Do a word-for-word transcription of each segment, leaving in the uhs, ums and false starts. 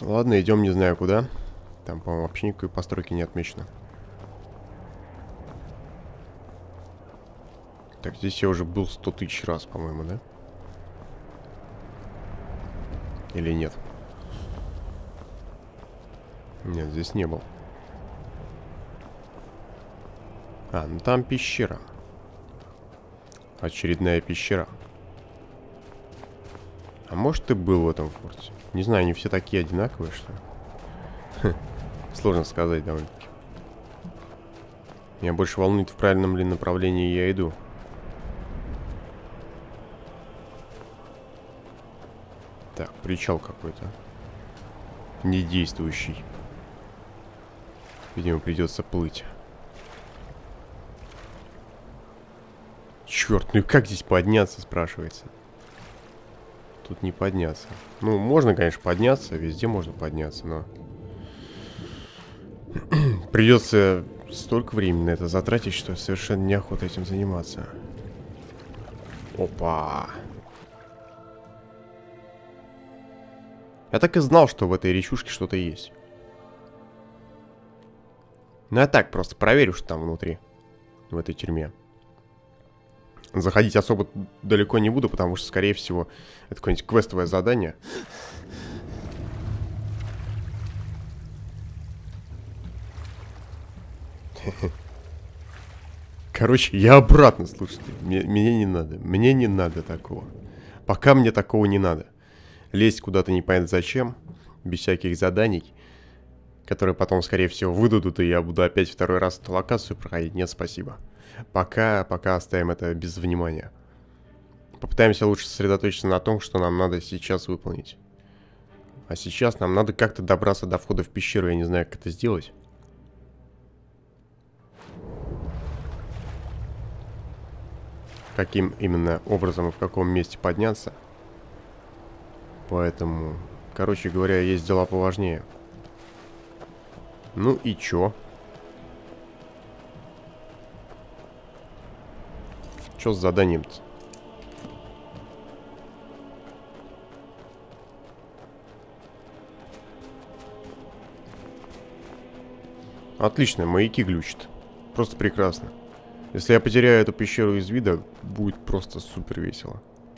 Ладно, идем не знаю куда. Там, по-моему, вообще никакой постройки не отмечено. Так, здесь я уже был сто тысяч раз, по-моему, да? Или нет? Нет, здесь не был. А, ну там пещера. Очередная пещера. А может, ты был в этом форте? Не знаю, они все такие одинаковые, что ли? Сложно сказать довольно-таки. Меня больше волнует, в правильном ли направлении я иду. Так, причал какой-то. Недействующий. Видимо, придется плыть. Черт, ну и как здесь подняться, спрашивается? Тут не подняться. Ну, можно, конечно, подняться. Везде можно подняться, но... Придется столько времени на это затратить, что совершенно неохота этим заниматься. Опа! Я так и знал, что в этой речушке что-то есть. Ну, я так просто проверю, что там внутри. В этой тюрьме. Заходить особо далеко не буду, потому что, скорее всего, это какое-нибудь квестовое задание. Короче, я обратно, слушайте. Мне, мне не надо. Мне не надо такого. Пока мне такого не надо. Лезть куда-то непонятно зачем. Без всяких заданий. Которые потом, скорее всего, выдадут, и я буду опять второй раз эту локацию проходить. Нет, спасибо. Пока, пока оставим это без внимания. Попытаемся лучше сосредоточиться на том, что нам надо сейчас выполнить. А сейчас нам надо как-то добраться до входа в пещеру. Я не знаю, как это сделать. Каким именно образом и в каком месте подняться. Поэтому, короче говоря, есть дела поважнее. Ну и чё? Чё с заданием-то? Отлично, маяки глючат. Просто прекрасно. Если я потеряю эту пещеру из вида, будет просто супер весело.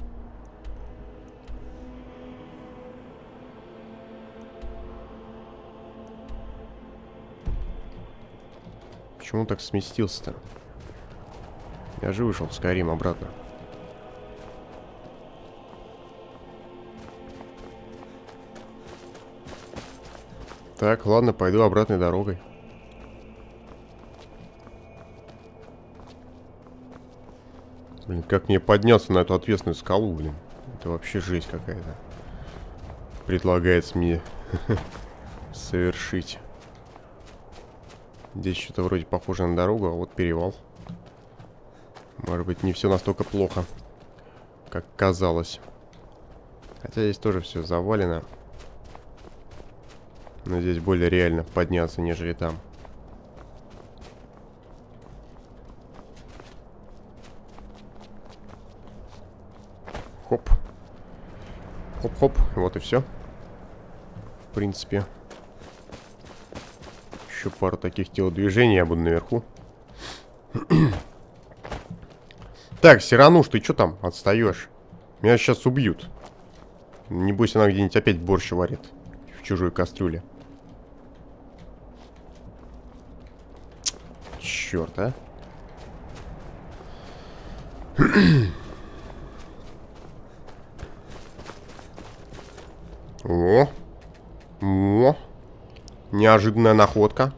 Почему он так сместился-то? Я же вышел в Скайрим обратно. Так, ладно, пойду обратной дорогой. Блин, как мне подняться на эту отвесную скалу, блин. Это вообще жесть какая-то. Предлагается мне совершить. Здесь что-то вроде похоже на дорогу, а вот перевал. Может быть, не все настолько плохо, как казалось. Хотя здесь тоже все завалено. Но здесь более реально подняться, нежели там. Хоп. Хоп-хоп. Вот и все. В принципе. Еще пару таких телодвижений, я буду наверху. Так, Сирануш, ты что там отстаешь? Меня сейчас убьют. Небось, она где-нибудь опять борщ варит. В чужой кастрюле. Черт, а. О. О. Неожиданная находка.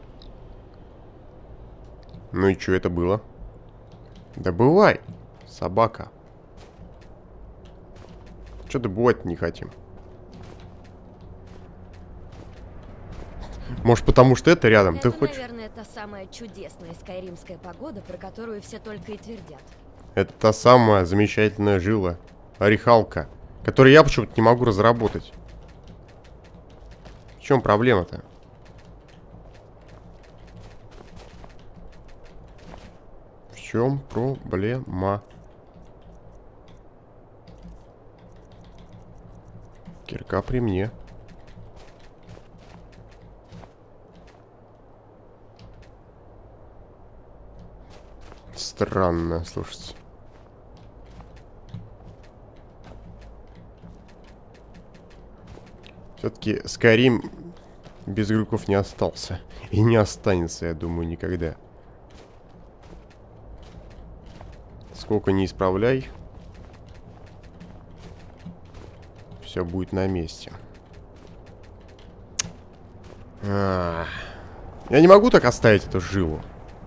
Ну и что это было? Добывай, собака. Что добывать не хотим? Может, потому что это рядом? Это, Ты хочешь? наверное, та самая чудесная скайримская погода, про которую все только и твердят. Это та самая замечательная жила. Орехалка. Которую я почему-то не могу разработать. В чем проблема-то? В чем проблема? Кирка при мне. Странно, слушайте. Все-таки Skyrim без глюков не остался. И не останется, я думаю, никогда. Сколько не исправляй, все будет на месте. А-а-а. Я не могу так оставить эту жилу.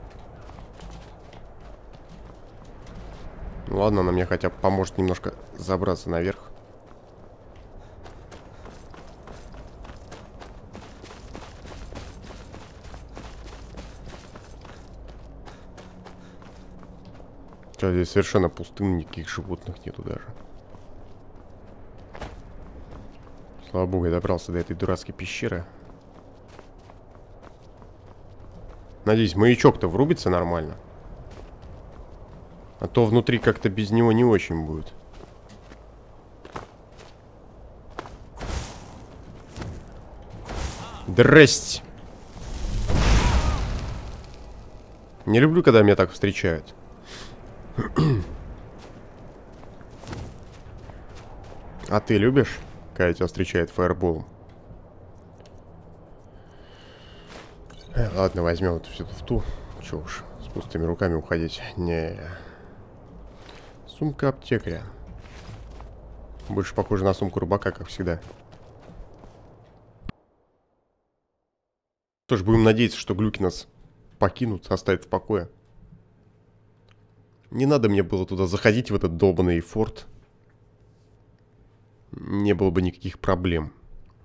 Ну ладно, она мне хотя бы поможет немножко забраться наверх. Что, здесь совершенно пустынно, никаких животных нету даже. Слава богу, я добрался до этой дурацкой пещеры. Надеюсь, маячок-то врубится нормально. А то внутри как-то без него не очень будет. Здрасте. Не люблю, когда меня так встречают. А ты любишь, когда тебя встречает фаерболом? Э, ладно, возьмем вот всю туфту. Чё уж, с пустыми руками уходить. Не. Сумка аптекаря. Больше похоже на сумку рыбака, как всегда. Что ж, будем надеяться, что глюки нас покинут, оставят в покое. Не надо мне было туда заходить, в этот долбанный форт. Не было бы никаких проблем.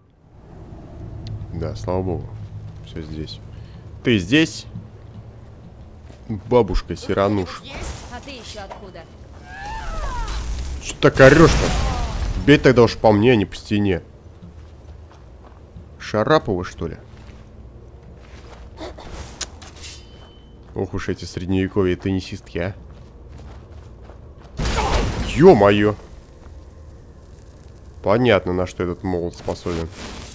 Да, слава богу. Все здесь. Ты здесь? Бабушка Сирануш. А ты еще откуда? Че ты так орешь-то? Бей тогда уж по мне, а не по стене. Шарапова, что ли? Ох уж эти средневековые теннисистки, а. Ё-моё! Понятно, на что этот молот способен.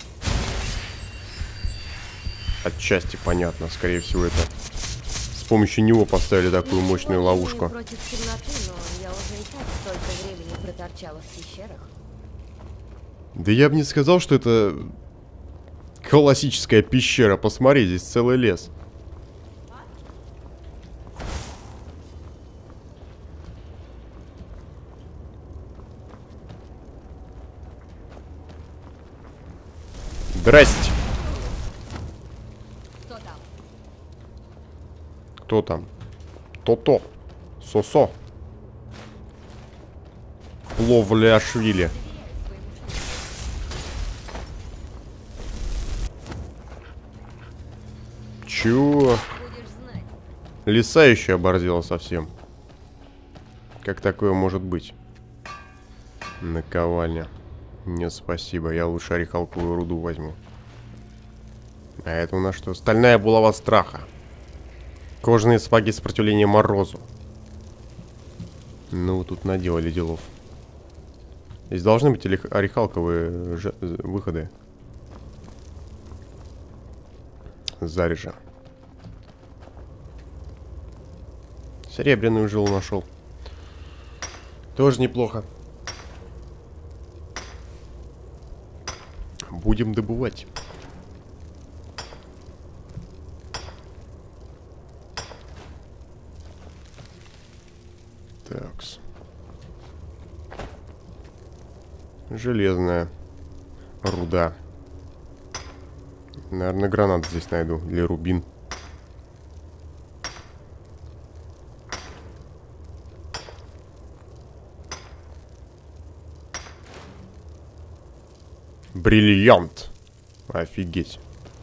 Отчасти понятно. Скорее всего, это с помощью него поставили такую мощную ловушку. Против темноты, но я уже и так столько времени проторчала в пещерах. Да я бы не сказал, что это классическая пещера. Посмотри, здесь целый лес. Здрасте. Кто там? Кто там? То-то. Сосо. Пловляшвили. Чего? Будешь знать. Лиса еще оборзела совсем. Как такое может быть? Наковальня. Нет, спасибо. Я лучше орехалковую руду возьму. А это у нас что? Стальная булава страха. Кожаные сапоги сопротивления морозу. Ну, тут наделали делов. Здесь должны быть орехалковые ж... выходы. Зарежа. Серебряную жилу нашел. Тоже неплохо. Будем добывать. Такс. Железная руда. Наверное, гранат здесь найду. Или рубин. Бриллиант. Офигеть.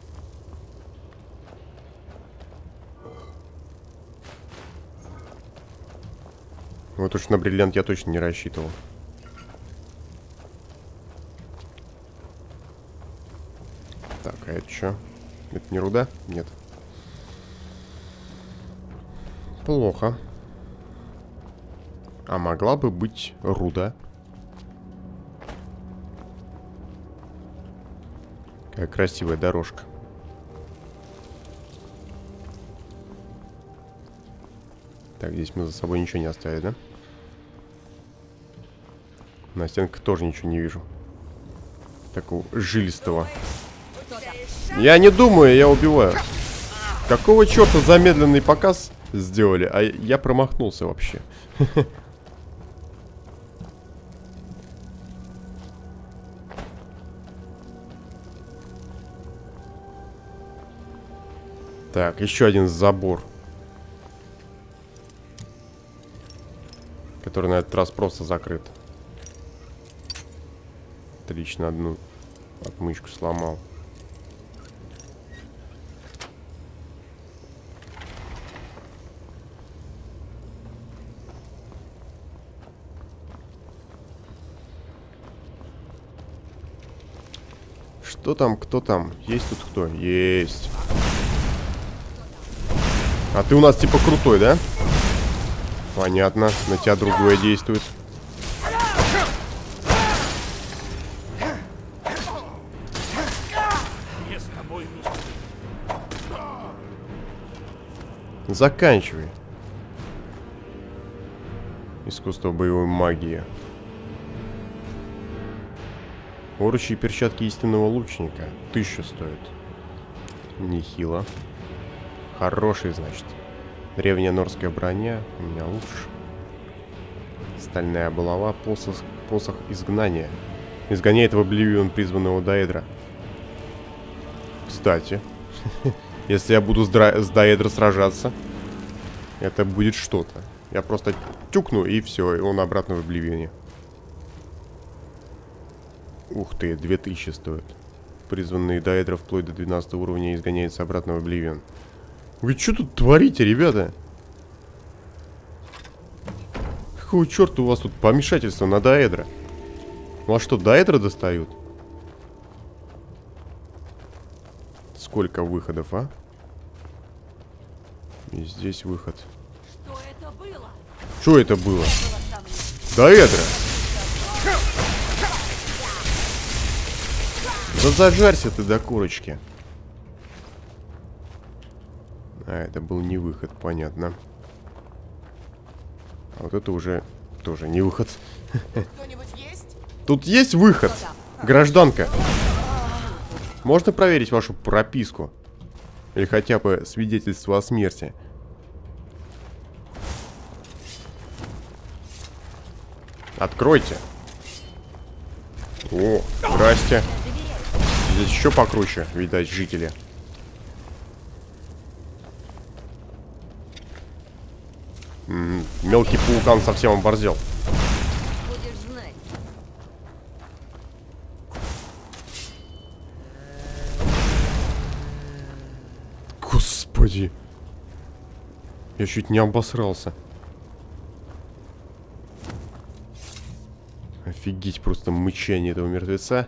Вот уж на бриллиант я точно не рассчитывал. Так, а это что? Это не руда? Нет. Плохо. А могла бы быть руда. Какая красивая дорожка. Так, здесь мы за собой ничего не оставили, да? На стенках тоже ничего не вижу. Такого жилистого. Я не думаю, я убиваю. Какого черта замедленный показ сделали? А я промахнулся вообще. Так, еще один забор. Который на этот раз просто закрыт. Отлично, одну отмычку сломал. Что там, кто там? Есть тут кто? Есть. А ты у нас типа крутой, да? Понятно, на тебя другое действует. Заканчивай. Искусство боевой магии. Оручи и перчатки истинного лучника. Тысячу стоит. Нехило. Хороший, значит. Древняя норская броня. У меня лучше. Стальная булава. Посох, посох изгнания. Изгоняет в обливион призванного Даэдра. Кстати. Если я буду с, Дра... с Даэдро сражаться, это будет что-то. Я просто тюкну, и все, и он обратно в обливионе. Ух ты, две тысячи стоит. Призванный Даэдро вплоть до двенадцатого уровня изгоняется обратно в обливион. Вы что тут творите, ребята? Какого черта у вас тут помешательство на Даэдро? У вас что, Даэдро достают? Сколько выходов, а? И здесь выход. Что это было? Что это было? Даэдро! Да зажарься ты до корочки. А, это был не выход, понятно. А вот это уже тоже не выход. Есть? Тут есть выход, гражданка. Можно проверить вашу прописку? Или хотя бы свидетельство о смерти? Откройте. О, здрасте. Здесь еще покруче, видать, жители. М-м, мелкий паукан совсем оборзел. Будешь знать. Господи. Я чуть не обосрался. Офигеть, просто мычание этого мертвеца.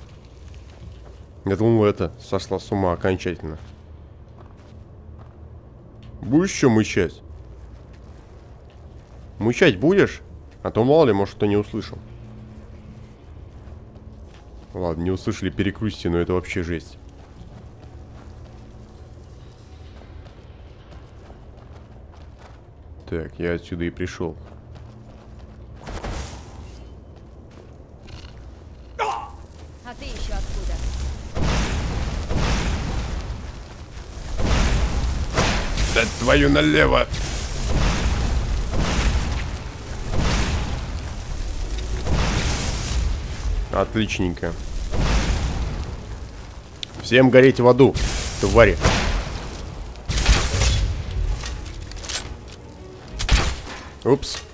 Я думал, это сошла с ума окончательно. Будешь еще мычать? Мычать будешь? А то мало ли, может, кто не услышал. Ладно, не услышали, перекрутите, но это вообще жесть. Так, я отсюда и пришел. А ты еще откуда? Да твою налево! Отличненько. Всем гореть в аду, твари. Упс.